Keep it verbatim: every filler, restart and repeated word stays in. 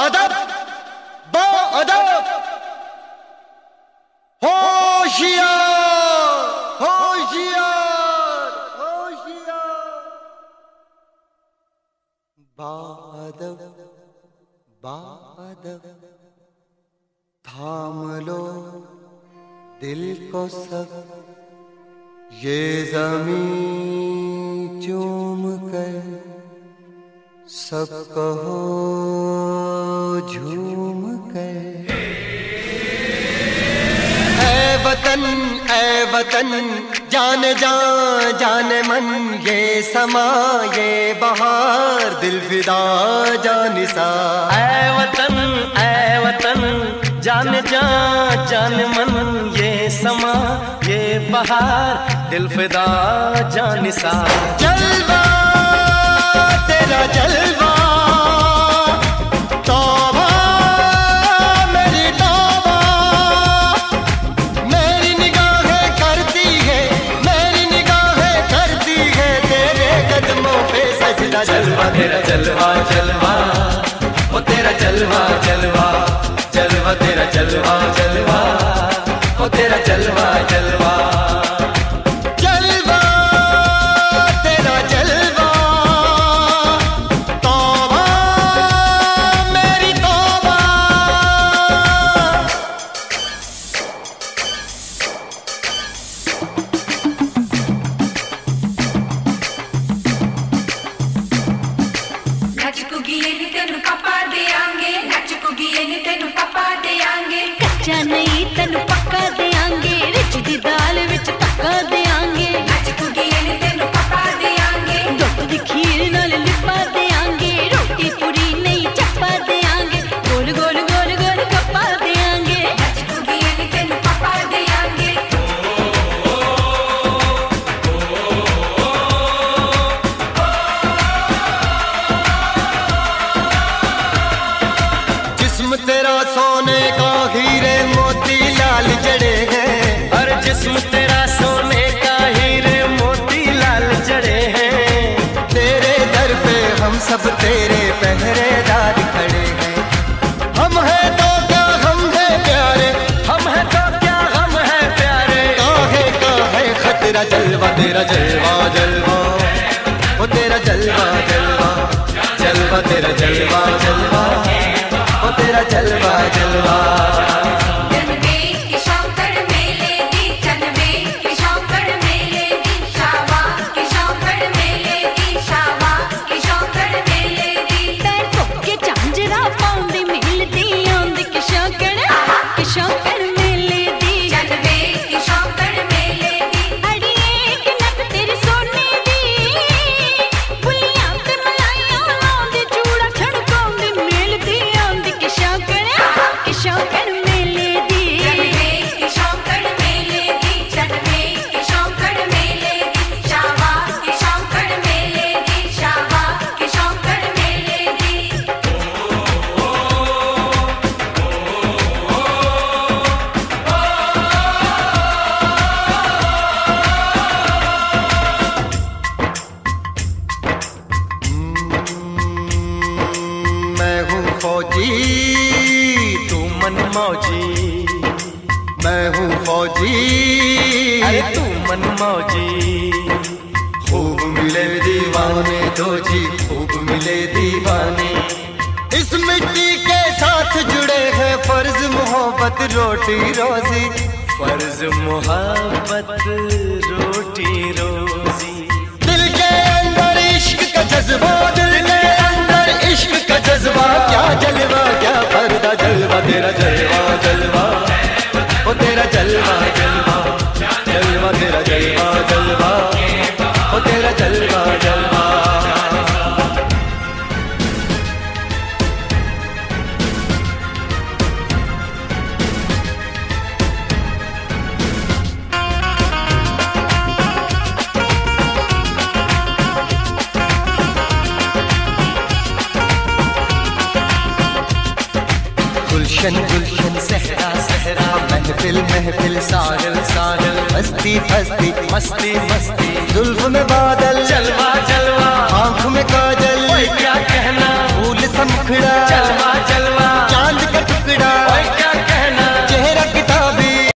बाअदब बाअदब होशियार होशियार होशियार। बाअदब बाअदब थाम लो दिल को सब, ये ज़मीं चूम कर सब कहो झूम कर। ऐ वतन ऐ वतन जाने जान जाने मन, ये समा ये बहार दिल फिदा जानिसा। ऐ वतन ऐ वतन जाने जान जाने मन, ये समा ये बहार दिल फिदा जानिसा। जलवा तेरा जलवा तौबा मेरी तौबा, मेरी निगाहें करती है मेरी निगाहें करती है तेरे कदमों पे सजदा। जलवा तेरा जलवा जलवा ओ तेरा जलवा जलवा जलवा तेरा जलवा जलवा ओ तेरा जलवा जलवा। जलवा तेरा जलवा तौबा मेरी तौबा। नच कुगी नी तेनू पापा देंगे, नच कुगी नी तेनू पापा देंगे। कच्चा नहीं तेनू पक्का देंगे, रिच दी दाल विच तक्का देंगे। नच कुगी नी तेनू पापा देंगे, दुध दी खीर नाल लिपा देंगे। रोटी पूरी नहीं चप्पा देंगे, गोल गोल गोल गोल कप्पा देंगे। नच कुगी नी तेनू पापा देंगे। जिस्म तेरा सोने का हीरे मोती लाल जड़े हैं, और जिस्म तेरा सोने का हीरे मोती लाल जड़े हैं। तेरे दर पे हम सब तेरे पहरेदार खड़े हैं। हम हैं तो क्या हम हैं प्यारे, हम है तो क्या हम है प्यारे। काहे का है खतरा। जलवा तेरा जलवा जलवा ओ तेरा जलवा जलवा जलवा तेरा जलवा जलवा ओ तेरा जलवा जलवा। जनवे की शौकड़ मेले दी, जनवे की शौकड़ मेले दी, शावा की शौकड़ मेले दी, शावा की शौकड़ मेले दी। पैर धोके झांजरा पाउंदी मिलदी आंदी कि शौकड़ कि शौकड़ मेले दी। जनवे की शौकड़ मेले दी, अड़िए कि नक तेरी सोने दी, बुलियां ते मलाइयां लाउंदी, चूड़ा छड़काउंदी मिलदी आंदी कि शौकड़ कि शौकड़ मेले दी। जनवे की शौकड़ मेले दी, जनवे की शौकड़ मेले दी, शावा की शौकड़ मेले दी, शावा की शौकड़ मेले दी। मैं हूँ फौजी तू मन मौजी, मैं हूँ फौजी अरे तू मन मौजी। खूब मिले दीवाने दो जी खूब मिले दीवाने। इस मिट्टी के साथ जुड़े हैं फर्ज मोहब्बत रोटी रोजी। फर्ज मोहब्बत रोटी रोजी। दिल के अंदर इश्क का जज्बा, दिल के अंदर इश्क का जज्बा। क्या जलवा क्या पर्दा। जलवा तेरा जलवा जलवा ओ तेरा जलवा जलवा जलवा तेरा जलवा जलवा ओ तेरा जलवा जलवा। गुलशन गुलशन सहरा सहरा, महफिल महफिल साहिल साहिल, हस्ती हस्ती मस्ती मस्ती। जुल्फ में बादल जलवा जलवा, आंख में काजल, ओए क्या कहना, फूल सा मुखड़ा जलवा जलवा।